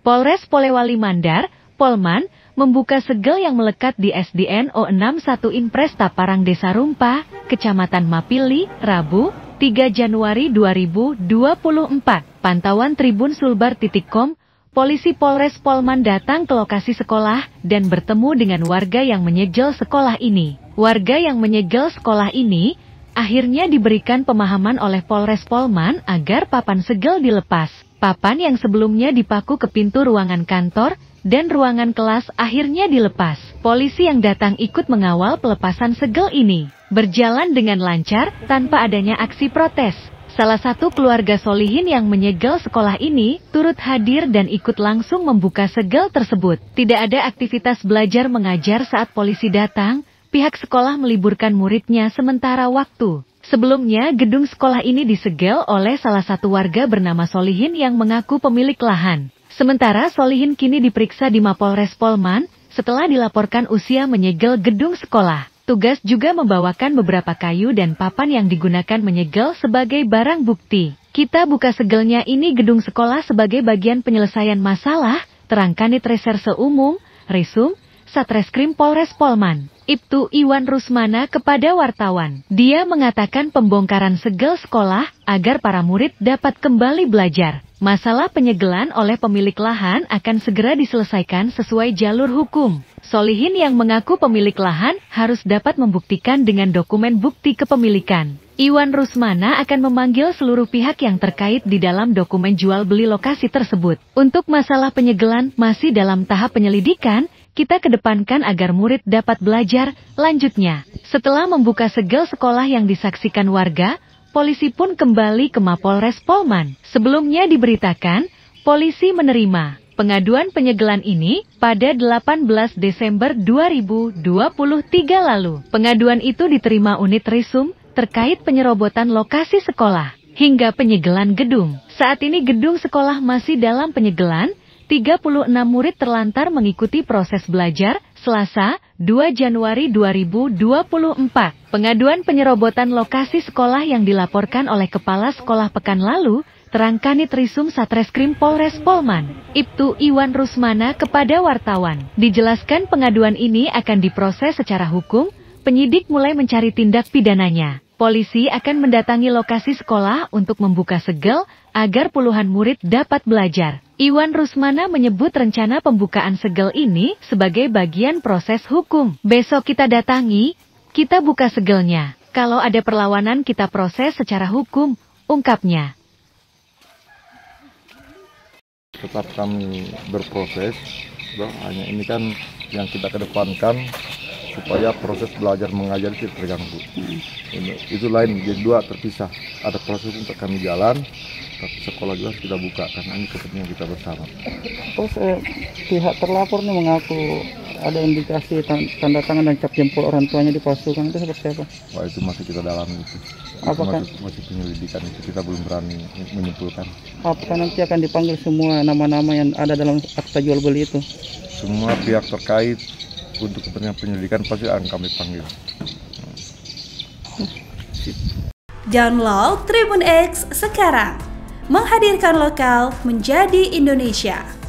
Polres Polewali Mandar, Polman, membuka segel yang melekat di SDN O61 Impres Taparang Desa Rumpa, Kecamatan Mapili, Rabu, 3 Januari 2024. Pantauan Tribun Sulbar.com, polisi Polres Polman datang ke lokasi sekolah dan bertemu dengan warga yang menyegel sekolah ini. Warga yang menyegel sekolah ini akhirnya diberikan pemahaman oleh Polres Polman agar papan segel dilepas. Papan yang sebelumnya dipaku ke pintu ruangan kantor dan ruangan kelas akhirnya dilepas. Polisi yang datang ikut mengawal pelepasan segel ini. Berjalan dengan lancar tanpa adanya aksi protes. Salah satu keluarga solihin yang menyegel sekolah ini turut hadir dan ikut langsung membuka segel tersebut. Tidak ada aktivitas belajar mengajar saat polisi datang. Pihak sekolah meliburkan muridnya sementara waktu. Sebelumnya, gedung sekolah ini disegel oleh salah satu warga bernama Solihin yang mengaku pemilik lahan. Sementara Solihin kini diperiksa di Mapolres Polman setelah dilaporkan usia menyegel gedung sekolah. Tugas juga membawakan beberapa kayu dan papan yang digunakan menyegel sebagai barang bukti. Kita buka segelnya ini gedung sekolah sebagai bagian penyelesaian masalah, terang Kanit Reserse Umum, Risum, Satreskrim Polres Polman, Ibtu Iwan Rusmana kepada wartawan. Dia mengatakan pembongkaran segel sekolah agar para murid dapat kembali belajar. Masalah penyegelan oleh pemilik lahan akan segera diselesaikan sesuai jalur hukum. Solihin yang mengaku pemilik lahan harus dapat membuktikan dengan dokumen bukti kepemilikan. Iwan Rusmana akan memanggil seluruh pihak yang terkait di dalam dokumen jual beli lokasi tersebut. Untuk masalah penyegelan masih dalam tahap penyelidikan, kita kedepankan agar murid dapat belajar. Lanjutnya, setelah membuka segel sekolah yang disaksikan warga, polisi pun kembali ke Mapolres Polman. Sebelumnya diberitakan, polisi menerima pengaduan penyegelan ini pada 18 Desember 2023 lalu. Pengaduan itu diterima unit Risum terkait penyerobotan lokasi sekolah hingga penyegelan gedung. Saat ini gedung sekolah masih dalam penyegelan. 36 murid terlantar mengikuti proses belajar Selasa, 2 Januari 2024. Pengaduan penyerobotan lokasi sekolah yang dilaporkan oleh Kepala Sekolah pekan lalu, terang Kanit Risum Satreskrim Polres Polman, Ibtu Iwan Rusmana kepada wartawan. Dijelaskan pengaduan ini akan diproses secara hukum, penyidik mulai mencari tindak pidananya. Polisi akan mendatangi lokasi sekolah untuk membuka segel agar puluhan murid dapat belajar. Iwan Rusmana menyebut rencana pembukaan segel ini sebagai bagian proses hukum. Besok kita datangi, kita buka segelnya. Kalau ada perlawanan kita proses secara hukum, ungkapnya. Tetap kami berproses, hanya ini kan yang kita kedepankan supaya proses belajar mengajar tidak terganggu. Itu lain, jadi dua terpisah. Ada proses untuk kami jalan, tapi sekolah juga harus kita buka karena ini kepentingan kita bersama. Terus pihak terlapor nih mengaku ada indikasi tanda tangan dan cap jempol orang tuanya dipalsukan, itu seperti apa? Wah, itu masih kita dalami itu. Apakah masih penyelidikan itu, kita belum berani menyimpulkan. Apakah nanti akan dipanggil semua nama-nama yang ada dalam akta jual beli itu? Semua pihak terkait untuk kepentingan penyelidikan pasti akan kami panggil. Download Tribun X sekarang, menghadirkan lokal menjadi Indonesia.